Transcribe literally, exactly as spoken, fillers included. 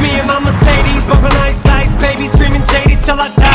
Me and my Mercedes, bumping ice ice, baby, screaming shady till I die.